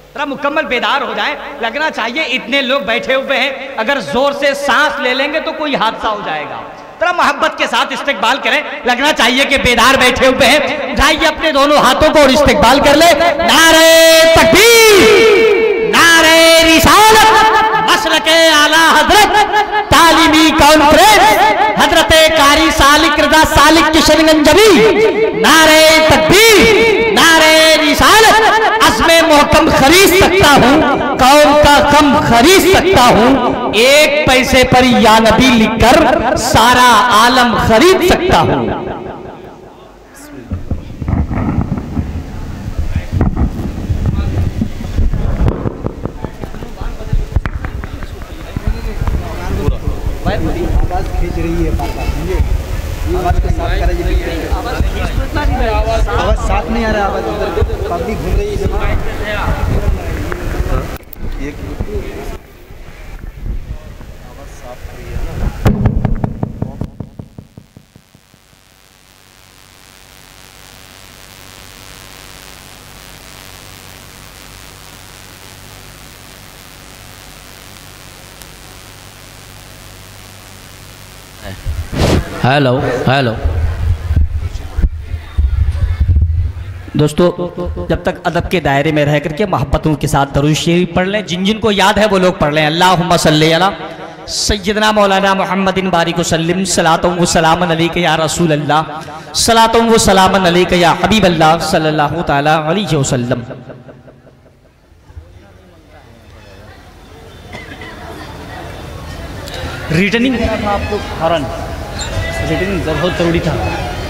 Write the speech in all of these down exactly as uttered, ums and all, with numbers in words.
जरा मुकम्मल बेदार हो जाए। लगना चाहिए इतने लोग बैठे हुए हैं, अगर जोर से सांस ले लेंगे तो कोई हादसा हो जाएगा। जरा मोहब्बत के साथ इस्तेकबाल करें। लगना चाहिए कि बेदार बैठे हुए हैं। उठाइए अपने दोनों हाथों को और इस्तेकबाल कर ले। नारे तकबीर, नारे रिसालत, मसलके आला हजरत तालीमी कॉन्फ्रेंस हजरत कारी सालिक रजा सालिक किशनगंजवी। नारे तकबीर, नारे रिसालत, अज़्मे मोहकम खरीद सकता हूँ, कौम का कम खरीद सकता हूँ, एक पैसे पर या नबी लिखकर सारा आलम खरीद सकता हूँ। आवाज खींच रही है, आवाज को साफ करा जी। आवाज साफ नहीं आ रहा, आवाज उधर पब्लिक घूम रही है। आवाज साफ करिए ना। हेलो हेलो दोस्तों, जब तक अदब के दायरे में रह करके मोहब्बतों के साथ दरूद शरीफ पढ़ लें। जिन जिन को याद है वो लोग पढ़ लें। अल्लाहुम्मा सल्ली अला सय्यदना मौलाना मुहम्मदिन बारिक वसल्लिम सलातुम व सलामन अलैका या रसूल अल्लाह सलातुम व सलामन अलैका या हबीब अल्लाह सल्लल्लाहु तआला अलैहि वसल्लम। रिटर्निंग था आप लोग हरन, रिटर्निंग बहुत जरूरी था।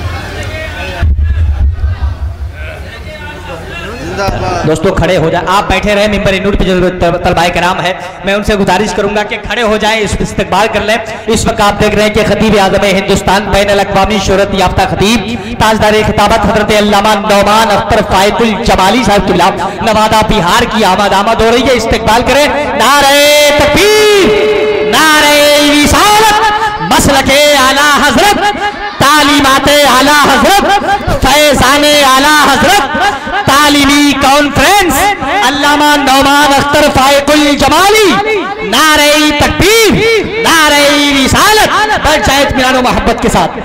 दोस्तों खड़े हो जाए, आप बैठे रहे मिंबर नूर पे जो तलबाए कराम है, मैं उनसे गुजारिश करूंगा कि खड़े हो जाए, इस इस्तकबाल कर लें। इस वक्त आप देख रहे हैं कि खतीब आज़म हिंदुस्तान बैन अल-अक़वामी शोहरत याफ्ता खतीब ताजदार खिताबत हज़रत अल्लामा नौमान अख्तर फायकुल जमाली साहब किबला नवादा बिहार की आमद आमद हो रही है। इस्तकबाल करें। नारे तकबीर, नारे रिसालत, मसलके आला हजरत तालीमाते आला हजरत फैज़ाने आला हजरत तालीमी कॉन्फ्रेंस अल्लामा नौमान अख्तर फायकुल जमाली। नारे तकबीर, नारे रिसालत। बढ़ जाए इत्मीनान मोहब्बत के साथ।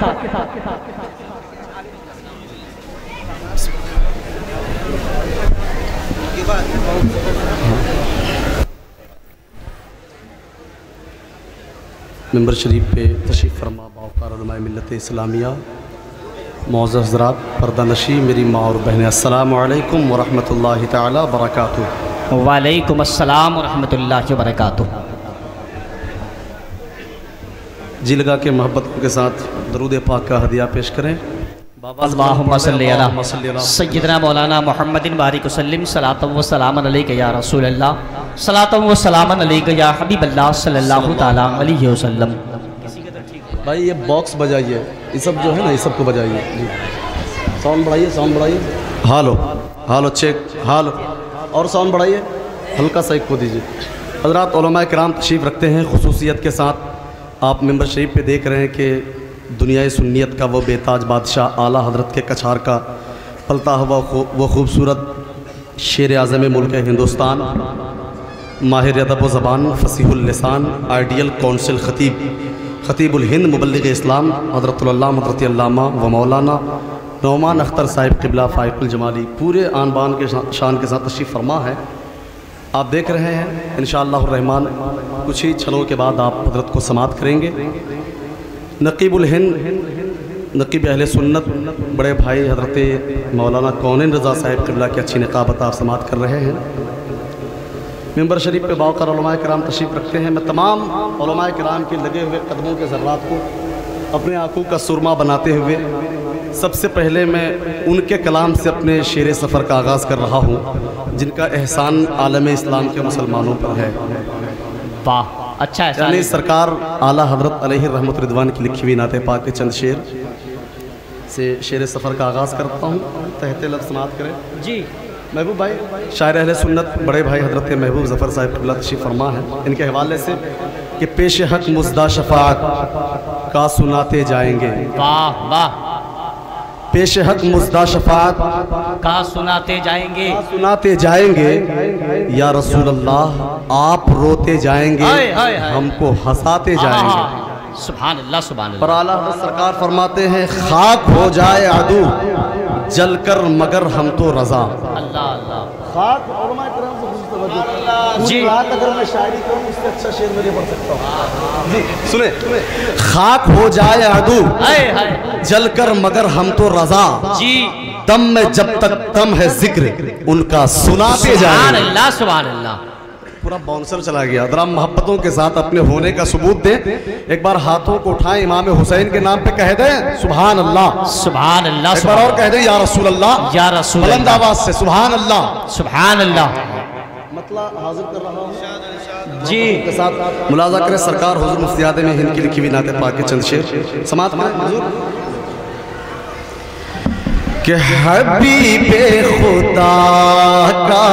मिंबर शरीफ पे तशरीफ़ फरमा बावकार उलमाए मिल्लत इस्लामिया मौज़ हज़रात पर्दा नशी मेरी माँ और बहनें, अस्सलामु अलैकुम व रहमतुल्लाहि तआला व बरकातुहू। वालेकुम अस्सलाम व रहमतुल्लाहि व बरकातुहू। जी लगा के मोहब्बत के साथ दरूद पाक का हदिया पेश करें। अल्लाहुम्मा सल्ली अला सय्यदना मौलाना मुहम्मदिन बारिक वसल्लिम सलातुम व सलामन अलैका या रसूल अल्लाह सलातुम व सलामन अलैका या हबीब अल्लाह सल्लल्लाहु तआला अलैहि वसल्लम। भाई ये बॉक्स बजाइए, ये सब जो है ना, ये सब को बजाइए जी। साउंड बढ़ाइए, साउंड बढ़ाइए। हालो हालो चेक, हालो और साउंड बढ़ाइए, हल्का सा एक को दीजिए। हज़रात उलमाए किराम तशरीफ़ रखते हैं खुसूसियत के साथ। आप मिंबर शरीफ पे देख रहे हैं कि दुनिया सुन्नियत का वो बेताज बादशाह आला हज़रत के कछार का पलता हुआ वो खूबसूरत शेर आज़म मुल्क हिंदुस्तान, माहिर अदब व ज़बान, फसीहुल लिसान, आइडियल कौंसिल खतीब खतीबुल हिंद मुबल्लिग इस्लाम हज़रतुल-अल्लामा हज़रत अल्लामा व मौलाना नौमान अख्तर साहिब क़िबला फ़ाइकुल जमाली पूरे आन बान के शान के साथ तशरीफ़ फरमा है। आप देख रहे हैं इंशाअल्लाह रहमान कुछ ही क्षणों के बाद आप हज़रत को समात करेंगे। नकीबुल हिंद नकीब अहले सुन्नत बड़े भाई हज़रत मौलाना कौनैन रज़ा साहिब क़िबला की अच्छी निकाबत आप समात कर रहे हैं। मिंबर शरीफ पे बावकार उलमाए किराम तशरीफ़ रखते हैं। मैं तमाम उलमाए किराम के लगे हुए कदमों के ज़र्रात को अपने आँखों का सुरमा बनाते हुए सबसे पहले मैं उनके कलाम से अपने शेर सफ़र का आगाज़ कर रहा हूँ जिनका एहसान आलम इस्लाम के मुसलमानों पर है। वाह, अच्छा है। यानी सरकार आला हज़रत अलैहि रहमत रिदवान की लिखी हुई नाते पाक के चंद शेर से शेर सफ़र का आगाज़ करता हूँ। तहते लफ्ज़ समात करें जी। महबूब भाई शायर अहले सुन्नत बड़े भाई हज़रत महबूब ज़फ़र साहिब क़िबला तशरीफ़ फरमा है। इनके हवाले से कि पेश हक़ मुज़दा शफ़ाअत का सुनाते जाएंगे। वाह वाह। पेश हक मुज़दा शफात कहा सुनाते जाएंगे, सुनाते जाएंगे या रसूल अल्लाह आप रोते जाएंगे, हाय, हाय, हाय। हमको हंसाते जाएंगे। सुभान अल्लाह सुभान पर अल्लाह। आला हज़रत सरकार फरमाते हैं खाक हो जाए अदू जलकर मगर हम तो रजा। अल्लाह अल्लाह खाक जी। अगर मैं शायरी करूं उससे अच्छा शेर मैं नहीं पढ़ सकता हूं जी। सुने, खाक हो जाए अदू हाय हाय जलकर मगर हम तो रजा, जी। दम में जब तक दम है जिक्र उनका सुनाते सुभान जाएंगे। अल्लाह सुभान अल्लाह। पूरा बाउंसर चला गया। जरा मोहब्बतों के साथ अपने होने का सबूत दें। एक बार हाथों को उठाएं, इमाम हुसैन के नाम पे कह दें सुभान अल्लाह, सुभान अल्लाह। एक बार और कह दें या रसूल अल्लाह, या रसूल बुलंद अल्लाह। आवाज से सुभान अल्लाह। सुभान अल्लाह मतलब हाजिर कर रहा हूं जी। के साथ मुलाजा करें सरकार हुजूर मुफ्ती आदम हिंद की लिखी हुई नाते पाक के चंद शेर समात में कि हबीबे खुदा का,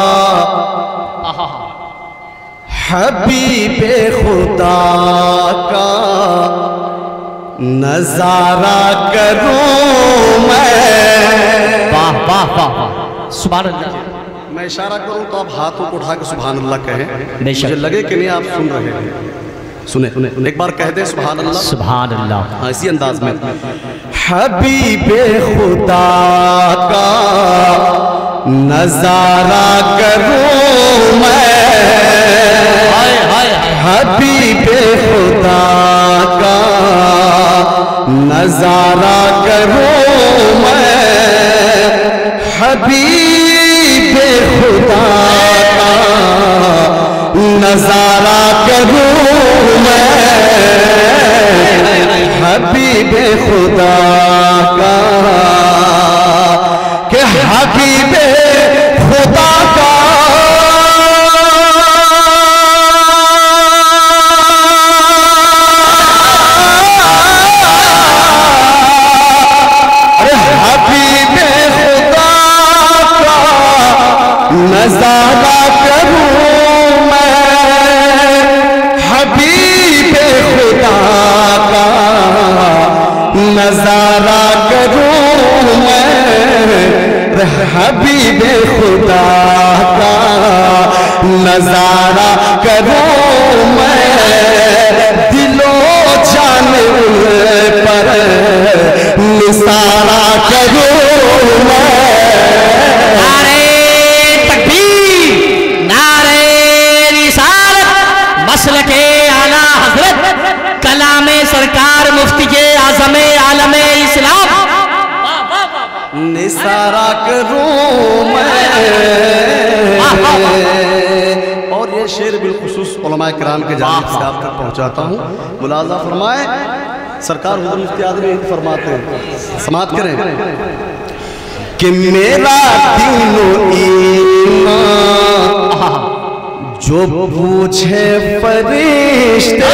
हबीबे खुदा का नजारा करूं मैं। वाह वाह वाह वाह सुभान अल्लाह। मैं इशारा करूं तो आप हाथों को उठा के सुभान अल्लाह कहें, बेशक। मुझे लगे कि नहीं आप सुन रहे हैं। सुने, सुने एक बार कह दे सुभान अल्लाह, सुभान अल्लाह। हाँ इसी अंदाज में। हबीबे खुदा का नजारा करूं मैं, हाय हाय हाय। हबीबे खुदा का नजारा करूं मैं, हबीबे खुदा का नजारा करूं मैं, हबीबे खुदा का के हबीबे खुदा का नजारा करूं मैं, हबीबे खुदा का नजारा करूं मैं, हबीबे खुदा का नजारा करूं मैं, दिलो जान पर निसारा करूं मैं। मसलके आला हजरत कलामे सरकार मुफ्ती के आज़मे आलमे इस्लाम निसारा करूं मैं। और ये शेर बिलखुसूस उलमाए किराम के जानिब से आप तक पहुंचाता हूँ। मुलाजा फरमाए सरकार हुजूर मुफ्ती आदम हिंद फरमाते हैं, समात करें कि मेरा दीनो ईमान जो पूछे फरिश्ते,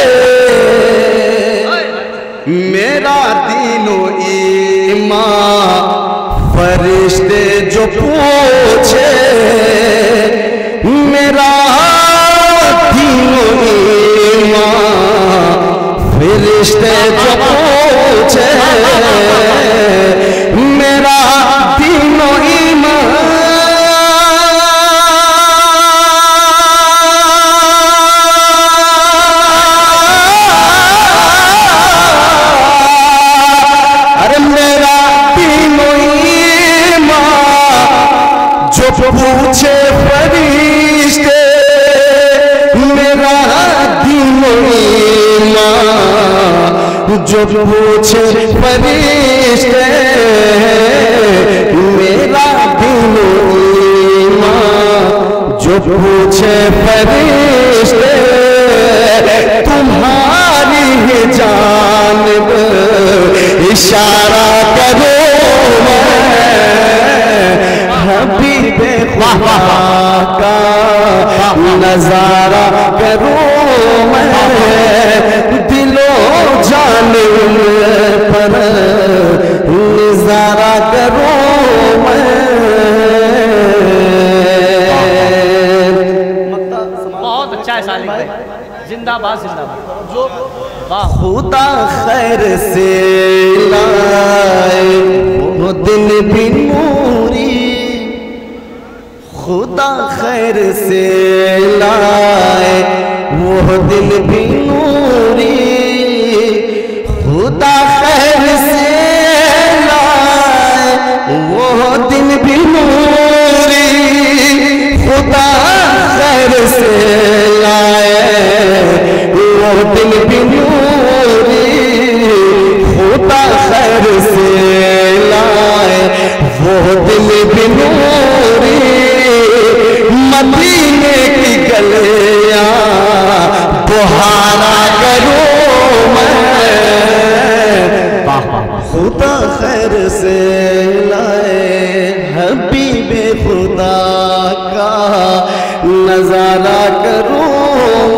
मेरा दीनो ईमान फरिश्ते जो पूछे, मेरा दीनो ईमान फरिश्ते जो पूछे, मेरा दीनो ईमान पूछे फरिश्ते, मेरा दीनो ईमान जो पूछे फरिश्ते, मेरा दीनो ईमान जो पूछे फरिश्ते, तुम्हारी ही जानिब इशारा करो हबीबे खुदा का नजारा करूं मैं, दिलो जान पर नजारा करूं मैं। बहुत अच्छा है सालिक भाई, जिंदाबाद जिंदाबाद। जो खुदा खैर से लाए वो दिन भी नूरी, खुदा खैर से लाए वो दिन भी नूरी, खुदा खैर से लाए वो दिन भी नूरी, खुदा खैर से लाए वो दिन भी नूरी, खुदा खैर से लाए वो दिन भी नूरी, मदीने की गलियां बुहारा करूं मैं, खुदा खैर से लाए हबीबे खुदा का नजारा करूं